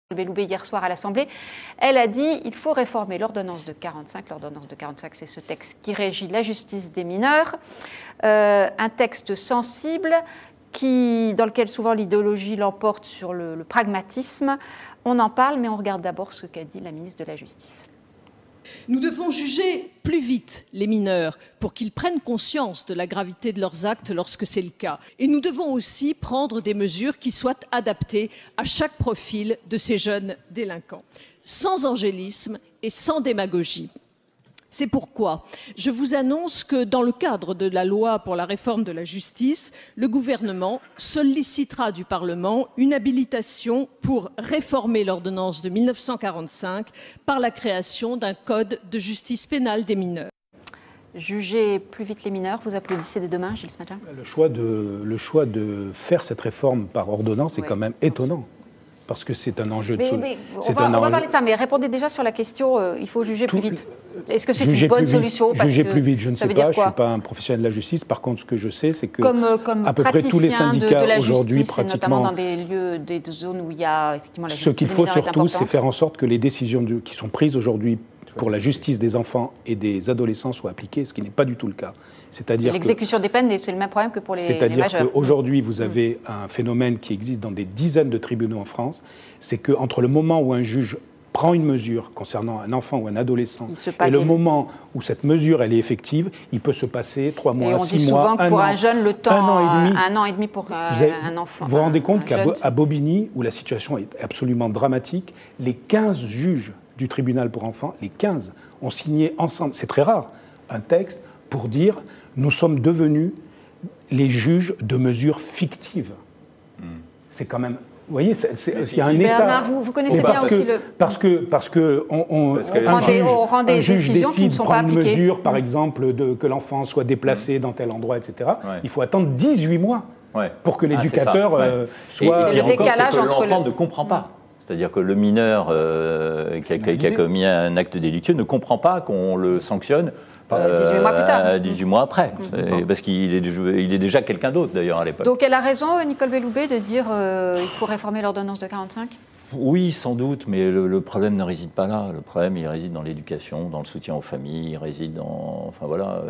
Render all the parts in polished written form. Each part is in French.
Belloubet hier soir à l'Assemblée, elle a dit qu'il faut réformer l'ordonnance de 45. L'ordonnance de 45, c'est ce texte qui régit la justice des mineurs. Un texte sensible dans lequel souvent l'idéologie l'emporte sur le pragmatisme. On en parle, mais on regarde d'abord ce qu'a dit la ministre de la Justice. Nous devons juger plus vite les mineurs pour qu'ils prennent conscience de la gravité de leurs actes lorsque c'est le cas. Et nous devons aussi prendre des mesures qui soient adaptées à chaque profil de ces jeunes délinquants, sans angélisme et sans démagogie. C'est pourquoi je vous annonce que dans le cadre de la loi pour la réforme de la justice, le gouvernement sollicitera du Parlement une habilitation pour réformer l'ordonnance de 1945 par la création d'un code de justice pénale des mineurs. Juger plus vite les mineurs, vous applaudissez dès demain, Gilles, ce matin ? Le choix de faire cette réforme par ordonnance est quand même étonnant. Parce que c'est un enjeu de solution. On va parler de ça, mais répondez déjà sur la question, il faut juger plus vite. Est-ce que c'est une bonne solution ? Juger plus vite, je ne sais pas, je ne suis pas un professionnel de la justice. Par contre, ce que je sais, c'est que à peu près tous les syndicats aujourd'hui, pratiquement, notamment dans des lieux, des zones où il y a effectivement la justice. Ce qu'il faut surtout, c'est faire en sorte que les décisions qui sont prises aujourd'hui pour la justice des enfants et des adolescents soient appliquées, ce qui n'est pas du tout le cas. C'est-à-dire l'exécution des peines, c'est le même problème que pour les majeurs. C'est-à-dire qu'aujourd'hui, vous avez un phénomène qui existe dans des dizaines de tribunaux en France, c'est qu'entre le moment où un juge prend une mesure concernant un enfant ou un adolescent et le moment où cette mesure elle est effective, il peut se passer 3 mois, 6 mois, 1 an. On dit souvent que pour un jeune, le temps, 1 an et demi pour un enfant. Vous vous rendez compte qu'à Bobigny, où la situation est absolument dramatique, les 15 juges du tribunal pour enfants, les 15, ont signé ensemble, c'est très rare, un texte pour dire « nous sommes devenus les juges de mesures fictives ». C'est quand même... Vous voyez, il y a un état... Bernard, vous connaissez bien aussi le... Parce que un juge décide de prendre une mesure, par exemple, que l'enfant soit déplacé dans tel endroit, etc. Il faut attendre 18 mois pour que l'éducateur soit... Et le décalage entre l'enfant ne comprend pas. C'est-à-dire que le mineur qui a commis un acte délictueux ne comprend pas qu'on le sanctionne 18 mois plus tard. 18 mois après. Parce qu'il est déjà quelqu'un d'autre, d'ailleurs, à l'époque. Donc elle a raison, Nicole Belloubet, de dire qu'il faut réformer l'ordonnance de 45 ? Oui, sans doute, mais le problème ne réside pas là. Le problème, il réside dans l'éducation, dans le soutien aux familles, il réside dans... Enfin, voilà...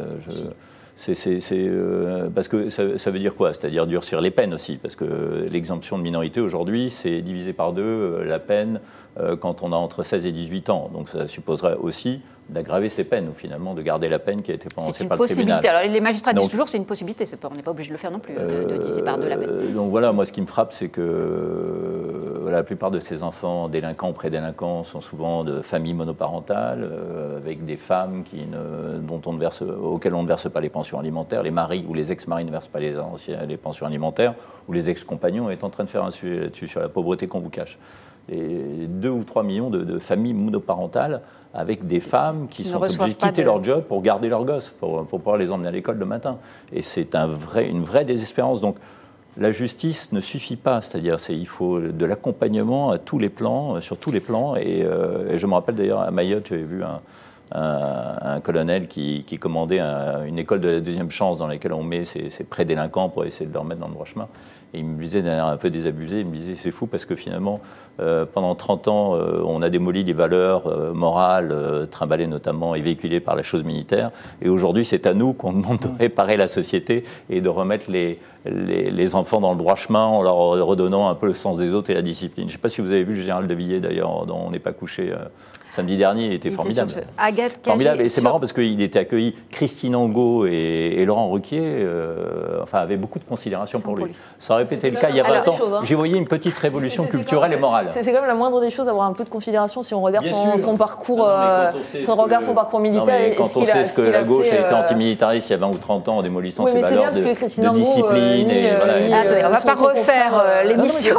parce que ça veut dire quoi ? C'est-à-dire durcir les peines aussi, parce que l'exemption de minorité aujourd'hui, c'est divisé par 2 la peine quand on a entre 16 et 18 ans. Donc ça supposerait aussi d'aggraver ces peines, ou finalement de garder la peine qui a été prononcée par le tribunal. Alors les magistrats disent toujours que c'est une possibilité, on n'est pas obligé de le faire non plus, de diviser par 2 la peine. Donc voilà, moi ce qui me frappe, c'est que la plupart de ces enfants délinquants ou prédélinquants sont souvent de familles monoparentales, avec des femmes auxquelles on ne verse pas les pensions alimentaires, les maris ou les ex-maris ne versent pas les pensions alimentaires, ou les ex-compagnons est en train de faire un sujet là-dessus, sur la pauvreté qu'on vous cache. Et 2 ou 3 millions de familles monoparentales avec des femmes qui sont obligées de quitter leur job pour garder leurs gosses, pour pouvoir les emmener à l'école le matin. Et c'est une vraie désespérance. Donc la justice ne suffit pas, c'est-à-dire il faut de l'accompagnement à tous les plans, sur tous les plans. Et je me rappelle d'ailleurs à Mayotte, j'avais vu un colonel qui commandait une école de la deuxième chance dans laquelle on met ces prédélinquants pour essayer de les remettre dans le droit chemin. Et il me disait, un peu désabusé, il me disait c'est fou parce que finalement, pendant 30 ans, on a démoli les valeurs morales, trimballées notamment et véhiculées par la chose militaire. Et aujourd'hui, c'est à nous qu'on demande de réparer la société et de remettre les enfants dans le droit chemin en leur redonnant un peu le sens des autres et la discipline. Je ne sais pas si vous avez vu le général de Villiers d'ailleurs, dans On n'est pas couché. Samedi dernier, il était formidable. Formidable. Et c'est marrant parce qu'il était accueilli. Christine Angot et Laurent Ruquier avaient beaucoup de considération pour lui. Ça aurait été le cas il y a 20 ans. J'y voyais une petite révolution culturelle et morale. C'est quand même la moindre des choses d'avoir un peu de considération si on regarde son parcours, son parcours militaire. Quand on sait ce que la gauche a été antimilitariste il y a 20 ou 30 ans en démolissant ses valeurs de discipline. On ne va pas refaire l'émission,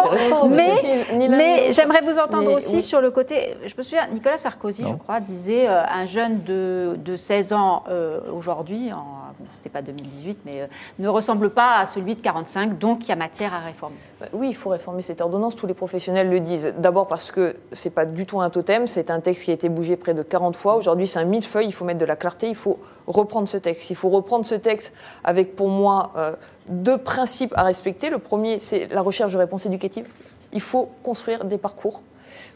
mais j'aimerais vous entendre aussi sur le côté. Je me souviens, Nicolas Sarkozy, je crois, disait un jeune de 16 ans aujourd'hui, c'était pas 2018, mais ne ressemble pas à celui de 45, donc il y a matière à réformer. Oui, il faut réformer cette ordonnance, tous les professionnels le disent. D'abord parce que c'est pas du tout un totem, c'est un texte qui a été bougé près de 40 fois. Aujourd'hui, c'est un millefeuille, il faut mettre de la clarté, il faut reprendre ce texte. Il faut reprendre ce texte avec, pour moi, 2 principes à respecter. Le premier, c'est la recherche de réponses éducatives. Il faut construire des parcours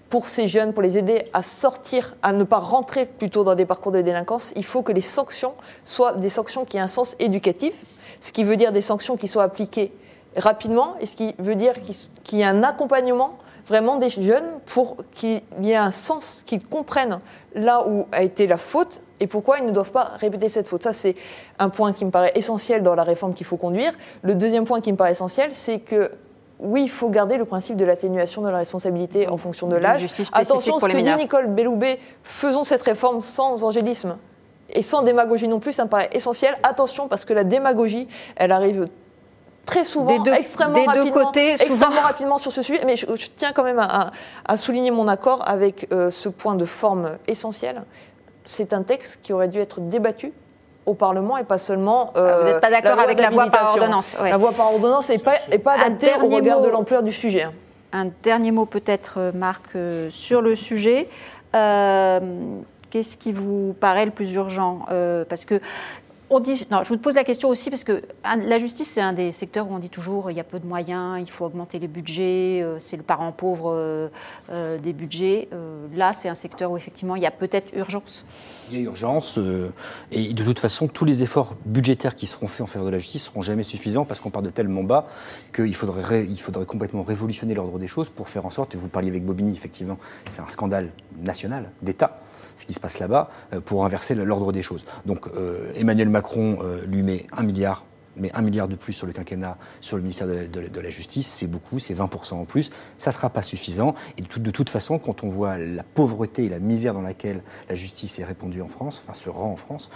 pour ces jeunes, pour les aider à sortir, à ne pas rentrer plutôt dans des parcours de délinquance, il faut que les sanctions soient des sanctions qui aient un sens éducatif, ce qui veut dire des sanctions qui soient appliquées rapidement, et ce qui veut dire qu'il y ait un accompagnement vraiment des jeunes pour qu'il y ait un sens, qu'ils comprennent là où a été la faute et pourquoi ils ne doivent pas répéter cette faute. Ça, c'est un point qui me paraît essentiel dans la réforme qu'il faut conduire. Le deuxième point qui me paraît essentiel, c'est que oui, il faut garder le principe de l'atténuation de la responsabilité en fonction de l'âge. Attention, ce que dit Nicole Belloubet, faisons cette réforme sans angélisme et sans démagogie non plus, ça me paraît essentiel. Attention, parce que la démagogie, elle arrive très souvent, extrêmement rapidement sur ce sujet. Mais je tiens quand même à souligner mon accord avec ce point de forme essentiel. C'est un texte qui aurait dû être débattu au Parlement et pas seulement vous n'êtes pas d'accord avec la voie par ordonnance. La voie par ordonnance n'est pas adaptée au regard de l'ampleur du sujet. Un dernier mot peut-être, Marc, sur le sujet. Qu'est-ce qui vous paraît le plus urgent parce que je vous pose la question aussi parce que la justice, c'est un des secteurs où on dit toujours il y a peu de moyens, il faut augmenter les budgets, c'est le parent pauvre des budgets. Là, c'est un secteur où effectivement il y a peut-être urgence. Il y a urgence et de toute façon, tous les efforts budgétaires qui seront faits en faveur de la justice ne seront jamais suffisants parce qu'on part de tellement bas qu'il faudrait complètement révolutionner l'ordre des choses pour faire en sorte, et vous parliez avec Bobigny, effectivement, c'est un scandale national, d'État, ce qui se passe là-bas, pour inverser l'ordre des choses. Donc Emmanuel Macron lui met 1 milliard, mais 1 milliard de plus sur le quinquennat, sur le ministère de la Justice, c'est beaucoup, c'est 20% en plus. Ça ne sera pas suffisant. Et de toute façon, quand on voit la pauvreté et la misère dans laquelle la justice est répandue en France, enfin se rend en France,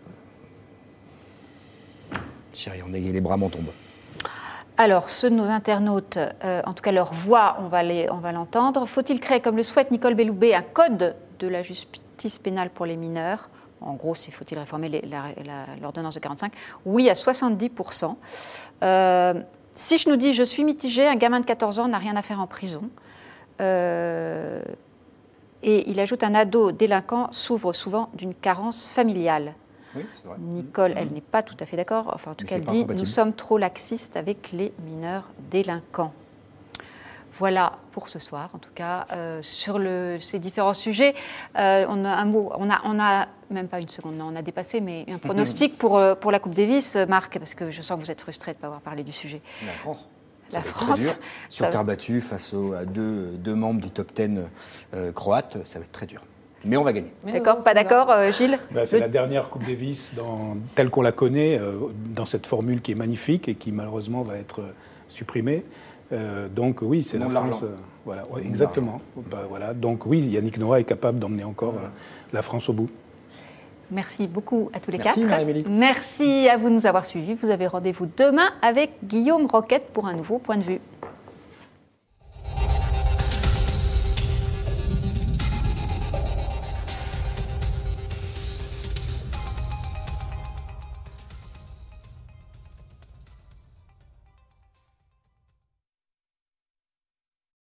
chérie, les bras m'en tombent. Alors, ceux de nos internautes, en tout cas leur voix, on va l'entendre. Faut-il créer, comme le souhaite Nicole Belloubet, un code de la justice pénale pour les mineurs ? En gros, faut-il réformer l'ordonnance de 45 ? Oui, à 70%. Sich nous dit « Je suis mitigé, un gamin de 14 ans n'a rien à faire en prison. » Et il ajoute « Un ado délinquant souffre souvent d'une carence familiale. » Oui, c'est vrai. Nicole, elle n'est pas tout à fait d'accord. Enfin, en tout cas, elle dit « Nous sommes trop laxistes avec les mineurs délinquants. » Voilà pour ce soir, en tout cas, sur ces différents sujets. On a un mot, on a même pas une seconde, non, on a dépassé, mais un pronostic pour la Coupe Davis, Marc, parce que je sens que vous êtes frustré de ne pas avoir parlé du sujet. La France. La France. Sur terre battue, face à deux membres du top 10 croate, ça va être très dur. Mais on va gagner. D'accord, pas d'accord, Gilles ? C'est la dernière Coupe Davis telle qu'on la connaît, dans cette formule qui est magnifique et qui malheureusement va être supprimée. Donc oui, c'est la France. Voilà, ouais, exactement. Voilà. Donc oui, Yannick Noah est capable d'emmener encore la France au bout. Merci beaucoup à tous les Merci, quatre. Marie-Amélie. Merci à vous de nous avoir suivis. Vous avez rendez-vous demain avec Guillaume Roquette pour un nouveau point de vue.